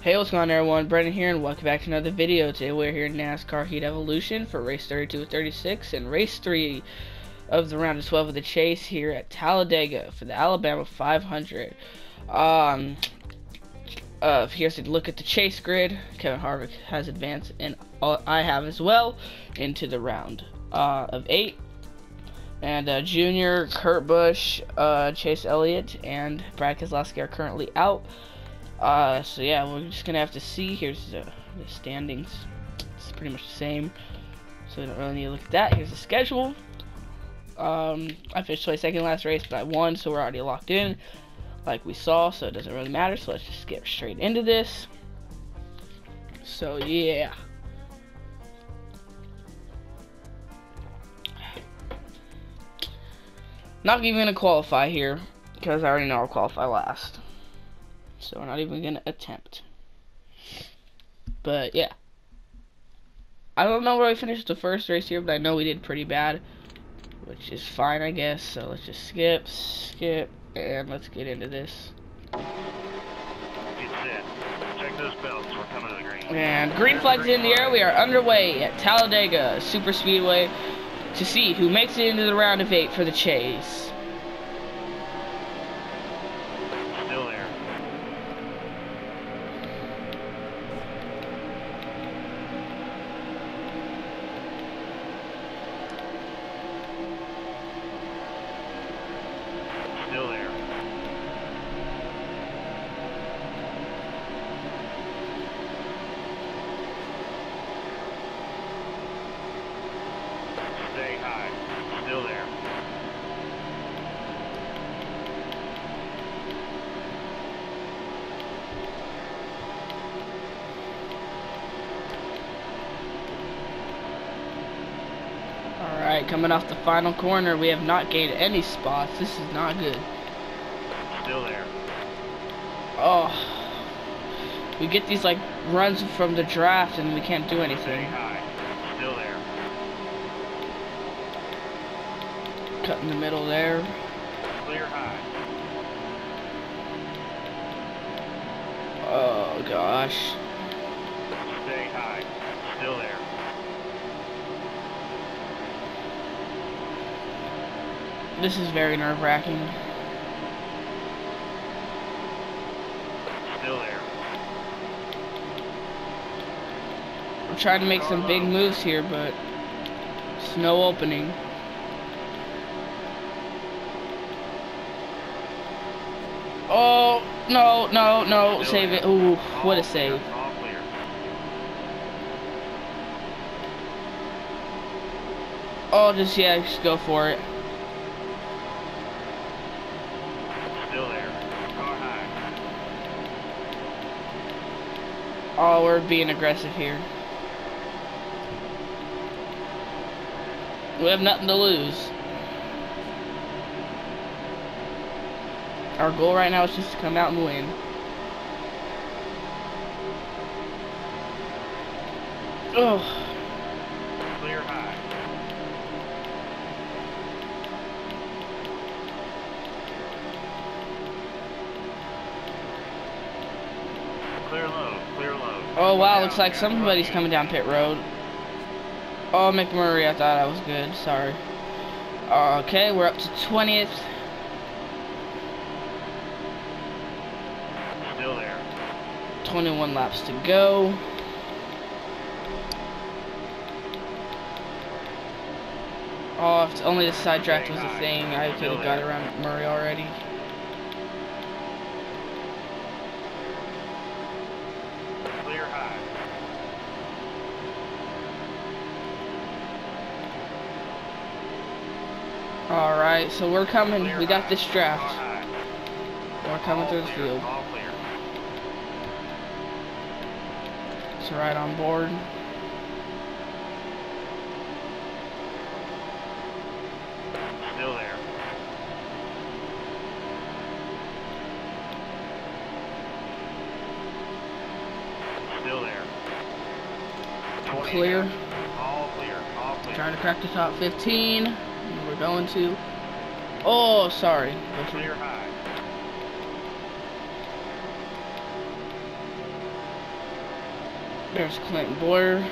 Hey, what's going on everyone? Brendan here and welcome back to another video. Today we're here in NASCAR Heat Evolution for race 32 of 36 and race 3 of the round of 12 of the chase here at Talladega for the Alabama 500. Here's a look at the chase grid. Kevin Harvick has advanced and I have as well into the round of 8. And Junior, Kurt Busch, Chase Elliott, and Brad Keselowski are currently out. So yeah, we're just gonna have to see. Here's the standings. It's pretty much the same, so we don't really need to look at that. Here's the schedule. I finished 22nd last race, but I won, so we're already locked in, like we saw. So it doesn't really matter. So let's just get straight into this. So yeah. Not even gonna qualify here because I already know I'll qualify last. So we're not even gonna attempt. But yeah, I don't know where we finished the first race here, but I know we did pretty bad, which is fine, I guess. So let's just skip, and let's get into this. Get set. Check those belts. We're coming to the green. And green flag's in the air. We are underway at Talladega Super Speedway to see who makes it into the round of 8 for the chase. Still there. Still there. Stay high. Still there. Alright, coming off the final corner, we have not gained any spots. This is not good. Still there. Oh, we get these like runs from the draft and we can't do Stay anything. high. Still there. Cut in the middle there. Clear high. Oh gosh. Stay high. Still there. This is very nerve-wracking. Still there. We're trying to make some big moves here, but it's no opening. Oh, no, save it. Ooh, what a save. All clear. Oh, just go for it. Still there. Car high. Oh, we're being aggressive here. We have nothing to lose. Our goal right now is just to come out and win. Oh. Clear high. Clear low. Clear low. Oh wow, looks like somebody's coming down pit road. Oh, McMurray, I thought I was good. Sorry. Okay, we're up to 20th. Still there. 21 laps to go. Oh, if only the side draft was a thing, I could have got around Murray already. Clear high. Alright, so we're coming. We got this Car draft. high. We're coming All through the clear. field. All clear. It's right on board. Still there. Still there. 20 Clear. down. All clear. All clear. Trying to crack the top 15. And we're going to. Oh, sorry. Clear high. There's Clinton Boyer.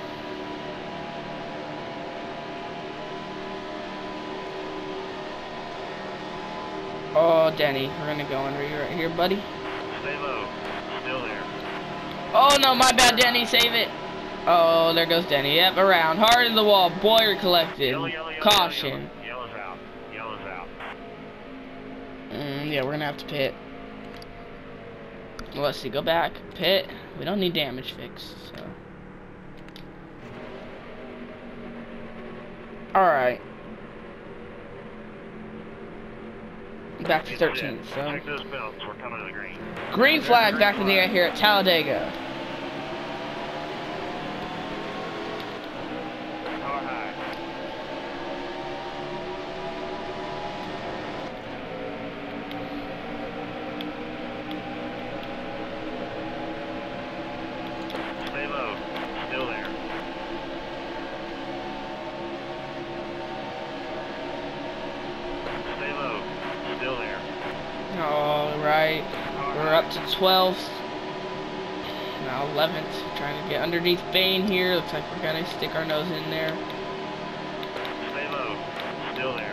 Oh, Denny, we're gonna go under you right here, buddy. Stay low. Still there. Oh no, my bad, Denny. Save it. Oh, there goes Denny. Yep, around. Hard in the wall. Boyer collected. Yellow, yellow, yellow, Caution. Yellow. Yellow's out. Yellow's out. Yeah, we're gonna have to pit. Well, let's see. Go back. Pit. We don't need damage fixed, so. Alright. Back to 13th, so. Check those belts. We're coming to the green. Green flag back in the air here at Talladega. Car high. Stay low. Still there. Stay low. Still there. Alright. We're up to 12th. Now 11th. Trying to get underneath Bain here. Looks like we're gonna stick our nose in there. Stay low. Still there.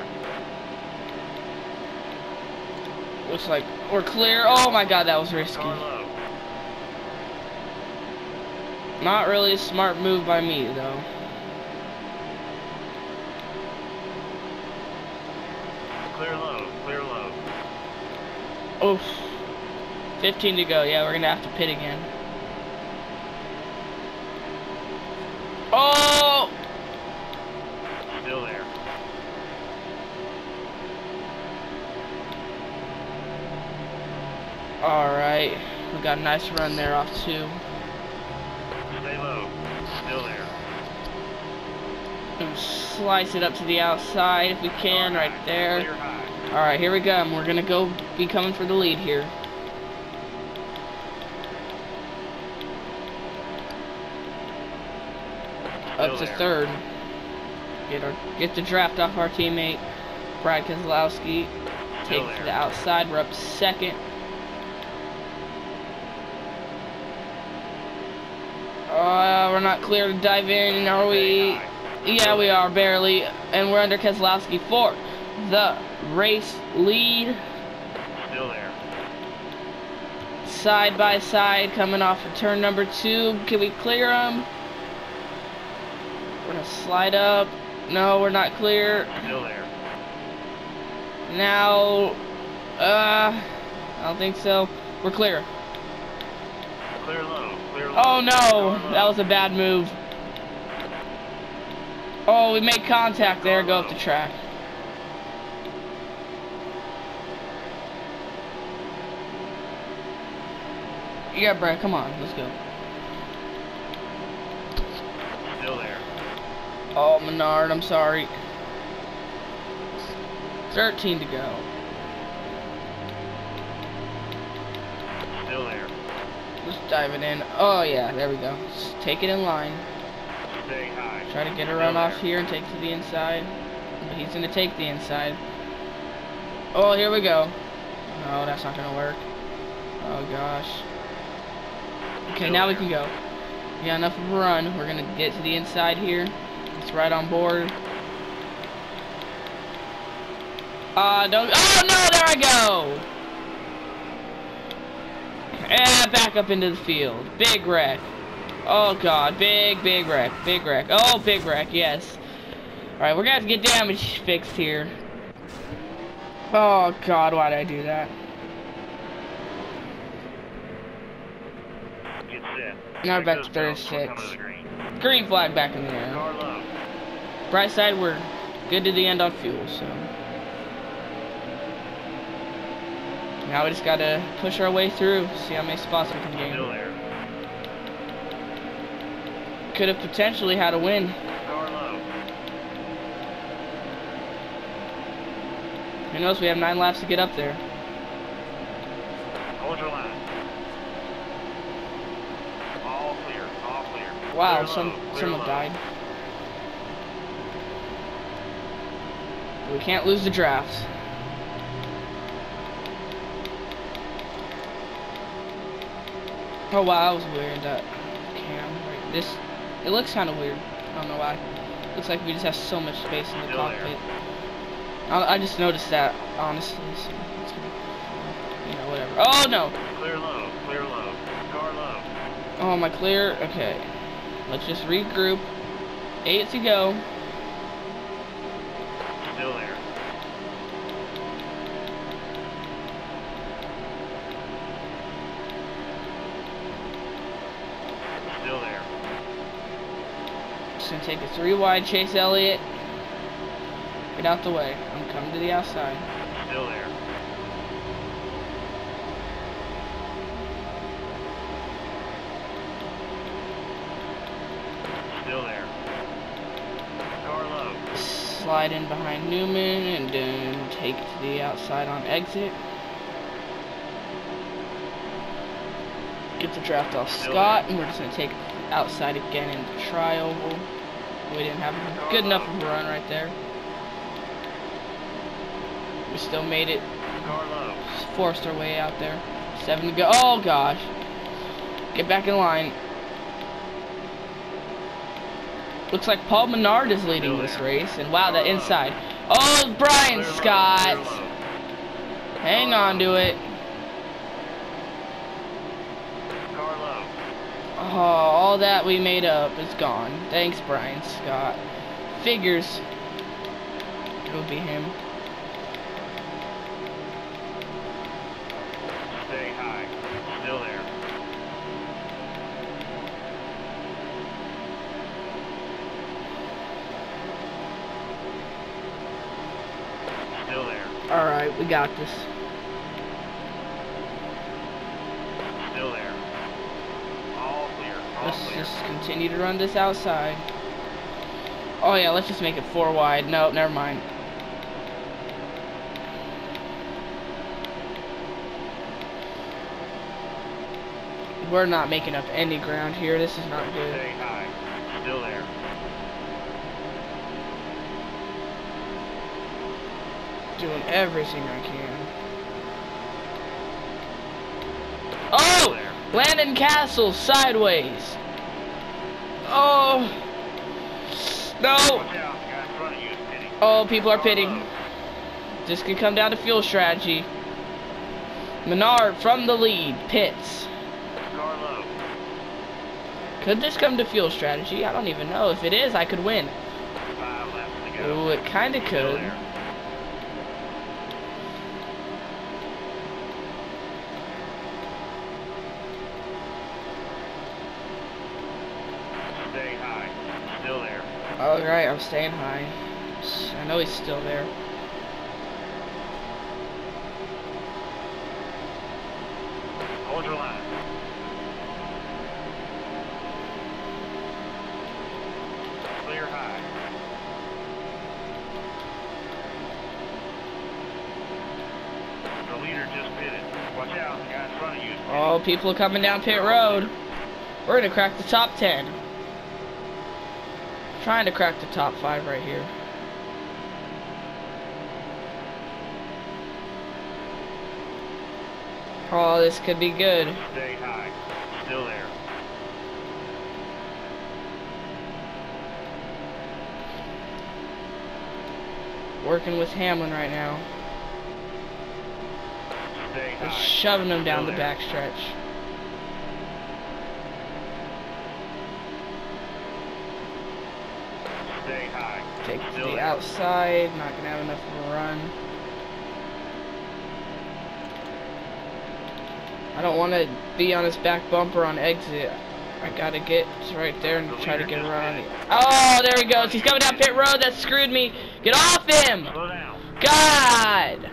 Looks like we're clear. Oh my god, that was risky. Car low. Not really a smart move by me, though. Clear low. Clear low. Oof. 15 to go. Yeah, we're gonna have to pit again. Oh! Still there. Alright. We got a nice run there off 2. Stay low. Still there. And slice it up to the outside if we can, Car right high. there. Clear high. Alright, here we go. And we're gonna be coming for the lead here. Up to Still there. 3rd. Get the draft off our teammate, Brad Keselowski. Take it to the outside. We're up to 2nd. We're not clear to dive in, are we? Yeah, we are, barely. And we're under Keselowski for the race lead. Still there. Side by side, coming off of turn number 2. Can we clear them? We're gonna slide up. No, we're not clear. Still there. Now, I don't think so. We're clear. Clear low. Clear low. Oh no, that was a bad move. Oh, we made contact there. Go up the track. Yeah, Brad, come on, let's go. Still there. Oh, Menard, I'm sorry. 13 to go. Still there. Just diving in. Oh yeah, there we go. Just take it in line. Stay high. Try to get a run off here and take to the inside. But he's gonna take the inside. Oh, here we go. No, that's not gonna work. Oh gosh. Okay, now we can go. We got enough of a run. We're gonna get to the inside here. It's right on board. Don't. Oh no, there I go. And back up into the field. Big wreck. Oh god, big wreck. Big wreck. Oh, big wreck, yes. Alright, we're gonna have to get damage fixed here. Oh god, why did I do that? Get set. Now Check back those to belts. We're 36. coming to the green. Green flag back in the air. Car low. Bright side, we're good to the end on fuel, so. Now we just gotta push our way through, see how many spots we can Still gain. there. Could have potentially had a win. Car low. Who knows, we have 9 laps to get up there. Hold your line. All clear. All clear. Wow, Clear low. Clear someone low. died. We can't lose the draft. Oh wow, that was weird. That cam. Right, this, it looks kind of weird. I don't know why. Looks like we just have so much space in the cockpit. I just noticed that, honestly. So it's gonna, you know, whatever. Oh no! Clear low, clear low. Car low. Oh, am I clear? Okay. Let's just regroup. 8 to go. Still there. Still there. Just gonna take a 3 wide, Chase Elliott. Get out the way. I'm coming to the outside. Still there. Still there. Car low. Slide in behind Newman and then take it to the outside on exit. Get the draft off Scott, and we're just gonna take it outside again into tri-oval. We didn't have a good enough of a run right there. We still made it. Car low. Just forced our way out there. 7 to go. Oh gosh. Get back in line. Looks like Paul Menard is leading this race. And wow, that inside. Oh, Brian Scott. Hang on to it. Car low. Oh, all that we made up is gone. Thanks, Brian Scott. Figures. It would be him. Stay high. Still there. Still there. Alright, we got this. Still there. All clear. All Let's clear. just continue to run this outside. Oh yeah, let's just make it 4 wide. No, never mind. We're not making up any ground here. This is not good. Stay high. Still there. Doing everything I can. Oh! Landon Castle sideways. Oh! No! Watch out. The guy in front of you is pitting. Oh, people are Car pitting. low. This could come down to fuel strategy. Menard from the lead. Pits. Car low. Could this come to fuel strategy? I don't even know. If it is, I could win. 5 laps to go. Ooh, it kinda Still could. there. Stay high. Still there. Alright, I'm staying high. I know he's still there. Hold your line. Clear high. The leader just pitted. Watch out, the guy in front of you is pitting. Oh, people are coming down pit road. We're gonna crack the top 10. Trying to crack the top 5 right here. Oh, this could be good. Stay high. Still there. Working with Hamlin right now. Stay high. Just shoving him down the Still there. backstretch. Stay high. Take it to Still the there. outside. Not gonna have enough of a run. I don't want to be on his back bumper on exit. I gotta get right there and try to get around. Oh, there he goes. He's coming down pit road. That screwed me. Get off him! Slow down. God!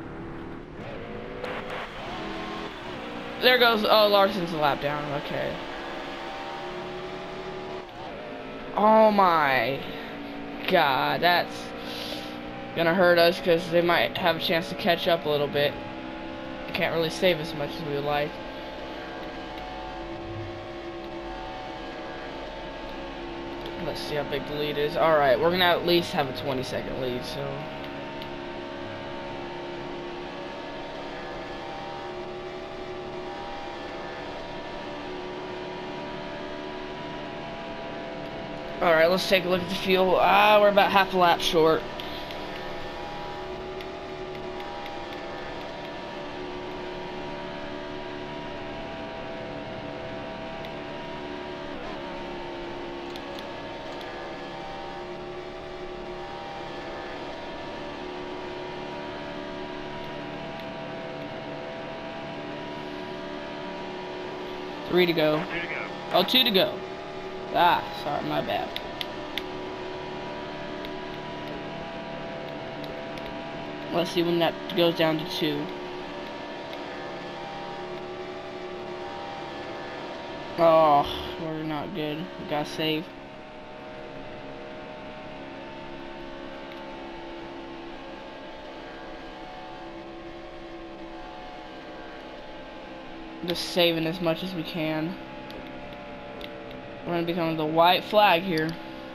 There goes. Oh, Larson's a lap down. Okay. Oh my God, that's gonna hurt us because they might have a chance to catch up a little bit. Can't really save as much as we would like. Let's see how big the lead is. Alright, we're gonna at least have a 20-second lead, so. Alright, let's take a look at the fuel. We're about half a lap short. Three to go. 2 to go. Oh, 2 to go. Sorry, my bad. Let's see when that goes down to 2. Oh, we're not good. We gotta save. Just saving as much as we can. We're gonna become the white flag here.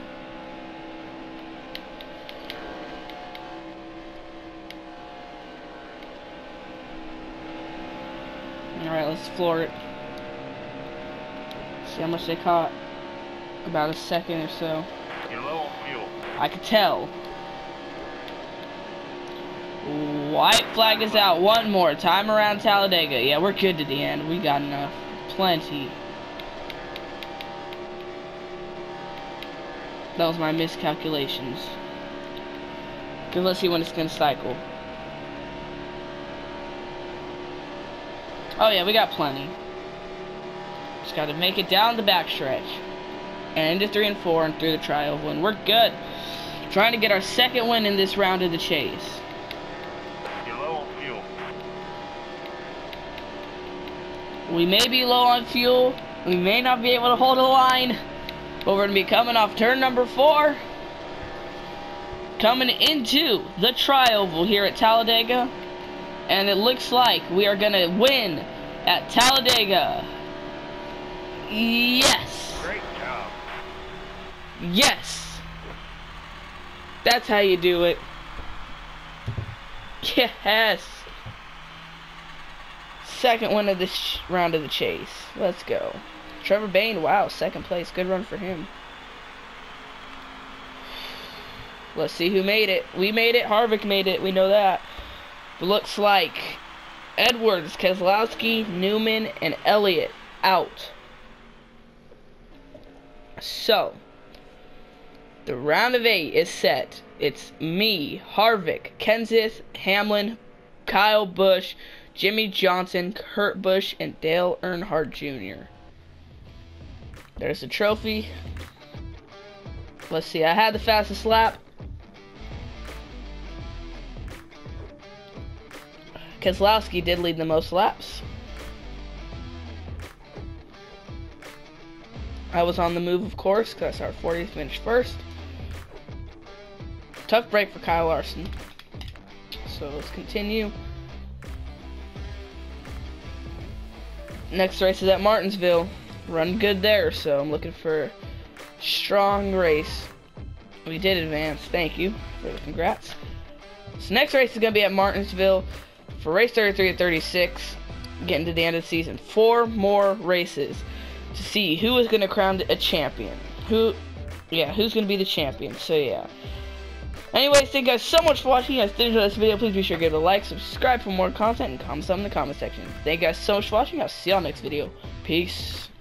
Alright, let's floor it. See how much they caught. About a second or so. You're low on fuel. I could tell. White flag is out. One more time around Talladega. Yeah, we're good to the end. We got enough. Plenty. That was my miscalculations. Cause let's see when it's gonna cycle. Oh yeah, we got plenty. Just gotta make it down the backstretch. And into 3 and 4 and through the tri-oval, and we're good. Trying to get our second win in this round of the chase. You're low on fuel. We may be low on fuel. We may not be able to hold a line. But we're going to be coming off turn number 4. Coming into the tri-oval here at Talladega. And it looks like we are going to win at Talladega. Yes. Great job. Yes. That's how you do it. Yes. Second win of this round of the chase. Let's go. Trevor Bain, wow, second place. Good run for him. Let's see who made it. We made it. Harvick made it. We know that. It looks like Edwards, Keselowski, Newman, and Elliott out. So, the round of 8 is set. It's me, Harvick, Kenseth, Hamlin, Kyle Busch, Jimmy Johnson, Kurt Busch, and Dale Earnhardt Jr. There's the trophy. Let's see, I had the fastest lap. Keselowski did lead the most laps. I was on the move, of course, because our 40th finished first. Tough break for Kyle Larson. So let's continue. Next race is at Martinsville. Run good there, so I'm looking for a strong race. We did advance. Thank you for the congrats. So next race is going to be at Martinsville for race 33 and 36. Getting to the end of the season. 4 more races to see who is going to crown a champion. Who's going to be the champion. So yeah. Anyways, thank you guys so much for watching. If you enjoyed this video, please be sure to give it a like, subscribe for more content, and comment something in the comment section. Thank you guys so much for watching. I'll see y'all next video. Peace.